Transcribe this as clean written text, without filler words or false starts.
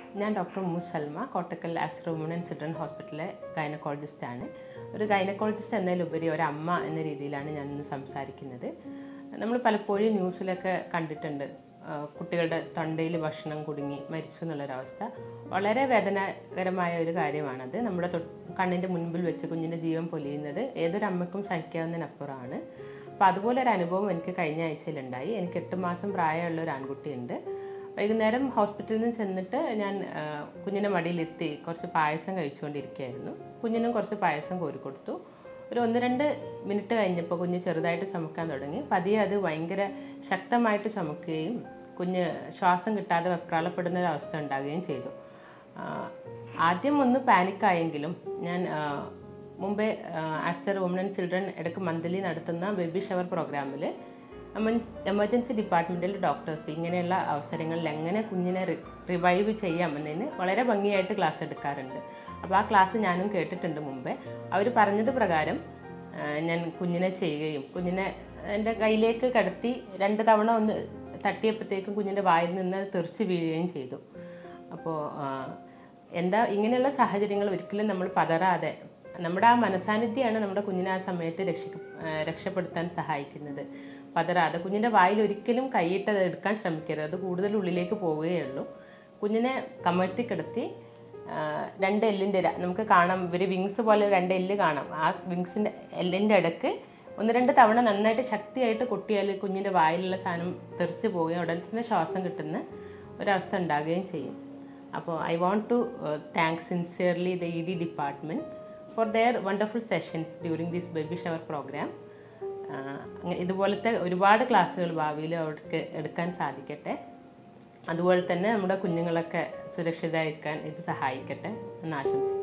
ഞാൻ doctor Ummusalma Kottakkal Aster woman and children ഹോസ്പിറ്റലിലെ ഗൈനക്കോളജിസ്റ്റാണ്. ഒരു ഗൈനക്കോളജിസ്റ്റ് എന്നതിലുപരി ഒരമ്മ എന്ന രീതിയിലാണ് ഞാനിന്ന് സംസാരിക്കുന്നത്. നമ്മൾ പലപ്പോഴും ന്യൂസിലൊക്കെ കണ്ടിട്ടുണ്ട്, കുട്ടികളുടെ തൊണ്ടയിൽ ഭക്ഷണം കുടുങ്ങി മരിച്ചു എന്നുള്ളൊരവസ്ഥ. വളരെ വേദനാകരമായ ഒരു കാര്യമാണത്. നമ്മുടെ കണ്ണിൻ്റെ മുൻപിൽ വെച്ച് കുഞ്ഞിൻ്റെ ജീവൻ പൊലിയുന്നത് ഏതൊരമ്മയ്ക്കും സഹിക്കാവുന്നതിനപ്പുറമാണ്. അപ്പോൾ അതുപോലെ ഒരു അനുഭവം എനിക്ക് കഴിഞ്ഞ ആഴ്ചയിലുണ്ടായി. എനിക്ക് 8 മാസം പ്രായമുള്ള ഒരു ആൺകുട്ടിയുണ്ട്. വൈകുന്നേരം ഹോസ്പിറ്റലിൽ നിന്ന് ചെന്നിട്ട് ഞാൻ കുഞ്ഞിനെ മടിയിലിരുത്തി കുറച്ച് പായസം കഴിച്ചുകൊണ്ടിരിക്കുകയായിരുന്നു. കുഞ്ഞിനും കുറച്ച് പായസം കോരിക്കൊടുത്തു. ഒരു 1-2 മിനിറ്റ് കഴിഞ്ഞപ്പോൾ കുഞ്ഞ് ചെറുതായിട്ട് ചുമക്കാൻ തുടങ്ങി. പതിയെ അത് ഭയങ്കര ശക്തമായിട്ട് ചുമക്കുകയും കുഞ്ഞ് ശ്വാസം കിട്ടാതെ വെപ്രാളപ്പെടുന്ന ഒരു അവസ്ഥ ഉണ്ടാകുകയും ചെയ്തു. ആദ്യം ഒന്ന് പാനിക്കായെങ്കിലും ഞാൻ മുമ്പേ ആസ്റ്റർ വുമൺ ആൻഡ് ചിൽഡ്രൻ ഇടയ്ക്ക് മന്ത്ലി നടത്തുന്ന ബേബി ഷവർ പ്രോഗ്രാമിൽ എമർജൻസി ഡിപ്പാർട്ട്മെൻറ്റിൽ ഡോക്ടേഴ്സ് ഇങ്ങനെയുള്ള അവസരങ്ങളിൽ എങ്ങനെ കുഞ്ഞിനെ റിവൈവ് ചെയ്യാമെന്നതിന് വളരെ ഭംഗിയായിട്ട് ക്ലാസ് എടുക്കാറുണ്ട്. അപ്പോൾ ആ ക്ലാസ് ഞാനും കേട്ടിട്ടുണ്ട് മുമ്പേ. അവർ പറഞ്ഞത് പ്രകാരം ഞാൻ കുഞ്ഞിനെ ചെയ്യുകയും കുഞ്ഞിനെ എൻ്റെ കയ്യിലേക്ക് കിടത്തി 2 തവണ ഒന്ന് തട്ടിയപ്പോഴത്തേക്കും കുഞ്ഞിൻ്റെ വായിൽ നിന്ന് തെറിച്ച് വീഴുകയും ചെയ്തു. അപ്പോൾ ഇങ്ങനെയുള്ള സാഹചര്യങ്ങൾ ഒരിക്കലും നമ്മൾ പതറാതെ, നമ്മുടെ ആ മനസാന്നിധ്യമാണ് നമ്മുടെ കുഞ്ഞിനെ ആ സമയത്ത് രക്ഷപ്പെടുത്താൻ സഹായിക്കുന്നത്. പതറാതെ കുഞ്ഞിൻ്റെ വായിൽ ഒരിക്കലും കൈയിട്ടത് എടുക്കാൻ ശ്രമിക്കരുത്. അത് കൂടുതൽ ഉള്ളിലേക്ക് പോവുകയുള്ളൂ. കുഞ്ഞിനെ കമഴ്ത്തി കിടത്തി 2 എല്ലിൻ്റെ നമുക്ക് കാണാം, ഇവർ വിങ്സ് പോലെ 2 എല്ല് കാണാം. ആ വിങ്സിൻ്റെ എല്ലിൻ്റെ ഇടയ്ക്ക് 1-2 തവണ നന്നായിട്ട് ശക്തിയായിട്ട് കൊട്ടിയാൽ കുഞ്ഞിൻ്റെ വായിലുള്ള സാധനം തെറിച്ച് പോവുകയും ഉടനെ തന്നെ ശ്വാസം കിട്ടുന്ന ഒരവസ്ഥ ഉണ്ടാകുകയും ചെയ്യും. അപ്പോൾ I want to thank sincerely the ED department for their wonderful sessions during this baby shower program. ഇതുപോലത്തെ ഒരുപാട് ക്ലാസ്സുകൾ ഭാവിയിൽ അവർക്ക് എടുക്കാൻ സാധിക്കട്ടെ. അതുപോലെ തന്നെ നമ്മുടെ കുഞ്ഞുങ്ങളൊക്കെ സുരക്ഷിതരായിരിക്കാൻ ഇത് സഹായിക്കട്ടെ എന്ന് ആശംസിക്കുന്നു.